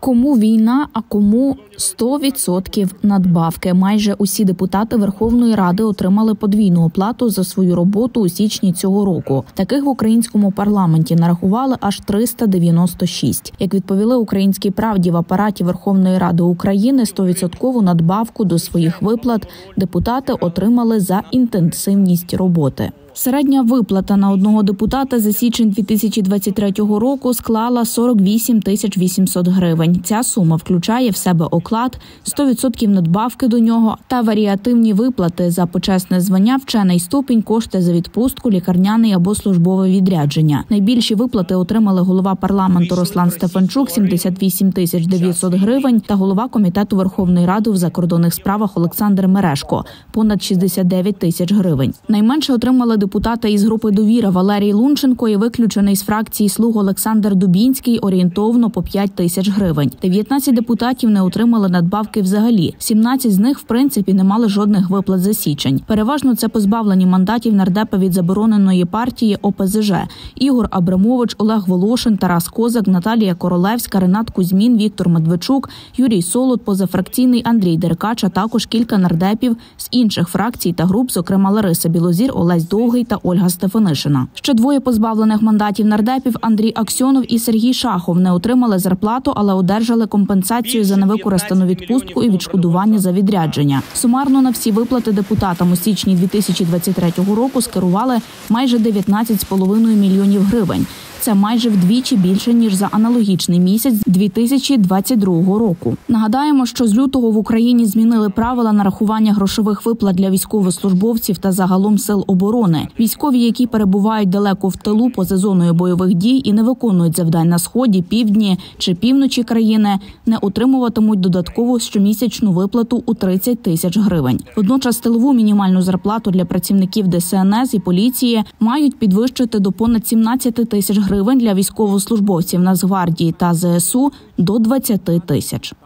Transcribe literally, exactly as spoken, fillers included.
Кому війна, а кому сто відсотків надбавки. Майже усі депутати Верховної Ради отримали подвійну оплату за свою роботу у січні цього року. Таких в українському парламенті нарахували аж триста дев'яносто шість. Як відповіли «Українській правді», в апараті Верховної Ради України сто відсотків надбавку до своїх виплат депутати отримали за інтенсивність роботи. Середня виплата на одного депутата за січень дві тисячі двадцять третього року склала сорок вісім тисяч вісімсот гривень. Ця сума включає в себе оклад, сто відсотків надбавки до нього та варіативні виплати за почесне звання, вчений ступінь, кошти за відпустку, лікарняний або службове відрядження. Найбільші виплати отримали голова парламенту Руслан Стефанчук – сімдесят вісім тисяч дев'ятсот гривень та голова Комітету Верховної Ради у закордонних справах Олександр Мережко – понад шістдесят дев'ять тисяч гривень. Найменше отримали депутата із групи «Довіра» Валерій Лунченко і виключений з фракції «Слуг» Олександр Дубінський орієнтовно по п'ять тисяч гривень. дев'ятнадцять депутатів не отримали надбавки взагалі. сімнадцять з них, в принципі, не мали жодних виплат за січень. Переважно це позбавлені мандатів нардепи від забороненої партії О Пе Зе Же. Ігор Абрамович, Олег Волошин, Тарас Козак, Наталія Королевська, Ренат Кузьмін, Віктор Медведчук, Юрій Солод, позафракційний Андрій Деркач, а також кілька нардепів з інших фракцій та груп, зокрема Лариса Білозір, Олесь Довгий та Ольга Стефанишина. Ще двоє позбавлених мандатів нардепів Андрій Аксьонов і Сергій Шахов не отримали зарплату, але одержали компенсацію за невикористану відпустку і відшкодування за відрядження. Сумарно на всі виплати депутатам у січні дві тисячі двадцять третього року скерували майже дев'ятнадцять з половиною мільйонів гривень. Це майже вдвічі більше, ніж за аналогічний місяць дві тисячі двадцять другого року. Нагадаємо, що з лютого в Україні змінили правила нарахування грошових виплат для військовослужбовців та загалом сил оборони. Військові, які перебувають далеко в тилу поза зоною бойових дій і не виконують завдань на сході, півдні чи півночі країни, не отримуватимуть додаткову щомісячну виплату у тридцять тисяч гривень. Водночас тилову мінімальну зарплату для працівників Де Се Ен Ес і поліції мають підвищити до понад сімнадцять тисяч гривень для військовослужбовців Нацгвардії та Зе Ес У – до двадцять тисяч.